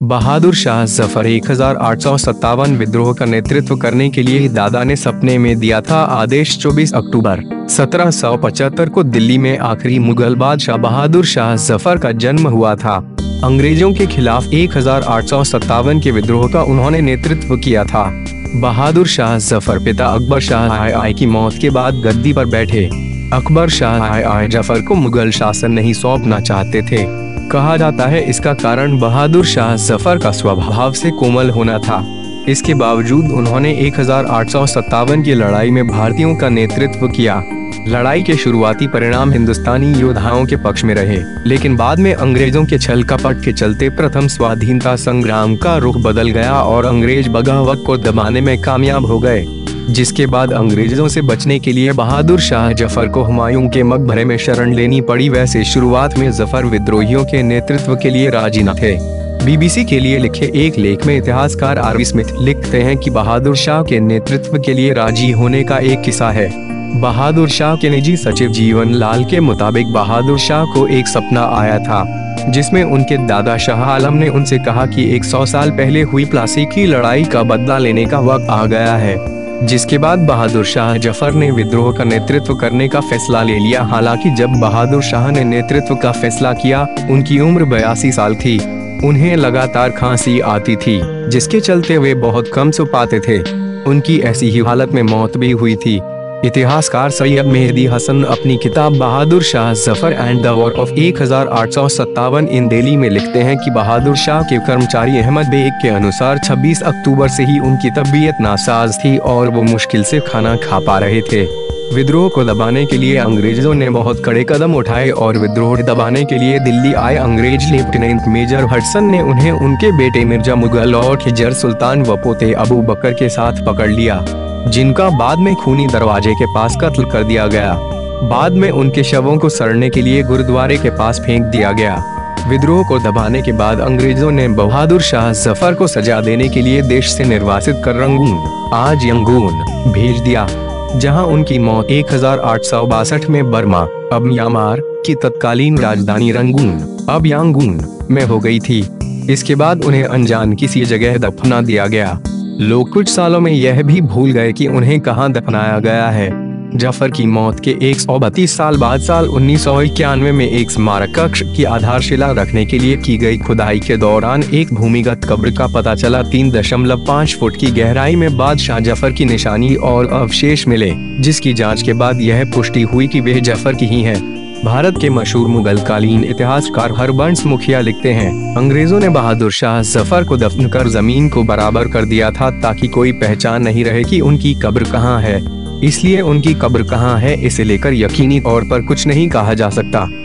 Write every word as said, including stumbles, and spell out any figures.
बहादुर शाह जफर एक हजार आठ सौ सत्तावन विद्रोह का नेतृत्व करने के लिए दादा ने सपने में दिया था आदेश। चौबीस अक्टूबर सत्रह सौ पचहत्तर को दिल्ली में आखिरी मुगल बादशाह बहादुर शाह जफर का जन्म हुआ था। अंग्रेजों के खिलाफ एक हजार आठ सौ सत्तावन के विद्रोह का उन्होंने नेतृत्व किया था। बहादुर शाह जफर पिता अकबर शाह आई की मौत के बाद गद्दी पर बैठे। अकबर शाह जफर को मुगल शासन नहीं सौंपना चाहते थे। कहा जाता है इसका कारण बहादुर शाह जफर का स्वभाव से कोमल होना था। इसके बावजूद उन्होंने एक हजार आठ सौ सत्तावन की लड़ाई में भारतीयों का नेतृत्व किया। लड़ाई के शुरुआती परिणाम हिंदुस्तानी योद्धाओं के पक्ष में रहे, लेकिन बाद में अंग्रेजों के छल कपट के चलते प्रथम स्वाधीनता संग्राम का रुख बदल गया और अंग्रेज बगावत को दबाने में कामयाब हो गए, जिसके बाद अंग्रेजों से बचने के लिए बहादुर शाह जफर को हुमायूं के मकबरे में शरण लेनी पड़ी। वैसे शुरुआत में जफर विद्रोहियों के नेतृत्व के लिए राजी न थे। बीबीसी के लिए लिखे एक लेख में इतिहासकार आर स्मिथ लिखते हैं कि बहादुर शाह के नेतृत्व के लिए राजी होने का एक किस्सा है। बहादुर शाह के निजी सचिव जीवन लाल के मुताबिक बहादुर शाह को एक सपना आया था, जिसमें उनके दादा शाह आलम ने उनसे कहा कि एक सौ साल पहले हुई प्लासी की लड़ाई का बदला लेने का वक्त आ गया है। जिसके बाद बहादुर शाह जफर ने विद्रोह का नेतृत्व करने का फैसला ले लिया। हालांकि जब बहादुर शाह ने नेतृत्व का फैसला किया, उनकी उम्र बयासी साल थी। उन्हें लगातार खांसी आती थी, जिसके चलते वे बहुत कम सो पाते थे। उनकी ऐसी ही हालत में मौत भी हुई थी। इतिहासकार सैयद मेहदी हसन अपनी किताब Bahadur Shah Zafar and the war of एक हजार आठ सौ सत्तावन इन दिल्ली में लिखते हैं कि बहादुर शाह के कर्मचारी अहमद बेग के अनुसार छब्बीस अक्टूबर से ही उनकी तबीयत नासाज थी और वो मुश्किल से खाना खा पा रहे थे। विद्रोह को दबाने के लिए अंग्रेजों ने बहुत कड़े कदम उठाए और विद्रोह दबाने के लिए दिल्ली आए अंग्रेज लेफ्टिनेंट मेजर हडसन ने उन्हें उनके बेटे मिर्जा मुगल और खिजर सुल्तान व पोते अबू बकर के साथ पकड़ लिया, जिनका बाद में खूनी दरवाजे के पास कत्ल कर दिया गया। बाद में उनके शवों को सड़ने के लिए गुरुद्वारे के पास फेंक दिया गया। विद्रोह को दबाने के बाद अंग्रेजों ने बहादुर शाह जफर को सजा देने के लिए देश से निर्वासित कर रंगून, आज यंगून, भेज दिया, जहां उनकी मौत एक हजार आठ सौ बासठ में बर्मा, अब म्यांमार की तत्कालीन राजधानी रंगून, अब यांगून में हो गई थी। इसके बाद उन्हें अनजान किसी जगह दफना दिया गया। लोग कुछ सालों में यह भी भूल गए कि उन्हें कहां दफनाया गया है। जफर की मौत के एक सौ बत्तीस साल बाद साल उन्नीस सौ इक्यानवे में एक स्मारक कक्ष की आधारशिला रखने के लिए की गई खुदाई के दौरान एक भूमिगत कब्र का पता चला। तीन दशमलव पाँच फुट की गहराई में बादशाह जफर की निशानी और अवशेष मिले, जिसकी जांच के बाद यह पुष्टि हुई कि वे जफर की ही है। भारत के मशहूर मुगल कालीन इतिहासकार हरबंस मुखिया लिखते हैं, अंग्रेजों ने बहादुर शाह जफर को दफन कर जमीन को बराबर कर दिया था ताकि कोई पहचान नहीं रहे कि उनकी कब्र कहाँ है। इसलिए उनकी कब्र कहाँ है इसे लेकर यकीनी तौर पर कुछ नहीं कहा जा सकता।